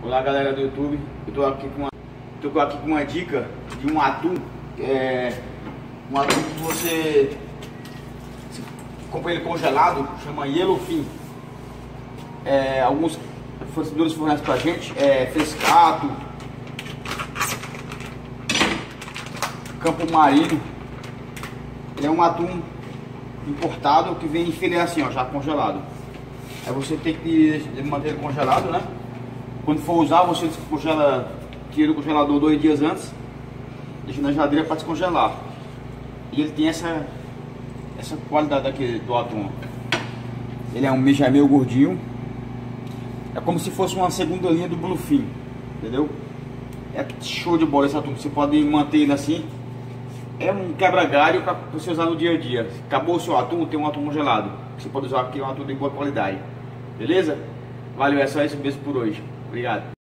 Olá galera do YouTube, eu tô aqui com uma dica de um atum, um atum que você compra ele congelado, chama Yellowfin. Alguns fornecedores fornecem pra gente, Frescato, Campo Marinho. Ele é um atum importado que vem em filé assim, ó, já congelado. Aí você tem que manter ele congelado, né? Quando for usar, você descongela, tira do congelador 2 dias antes, deixa na geladeira para descongelar. E ele tem essa qualidade aqui do atum. Ele é meio gordinho. É como se fosse uma segunda linha do Bluefin, entendeu? É show de bola esse atum. Você pode manter ele assim. É um quebra-galho para você usar no dia a dia. Acabou o seu atum, tem um atum congelado. Você pode usar aqui um atum de boa qualidade. Beleza? Valeu, é só isso mesmo por hoje. Obrigado.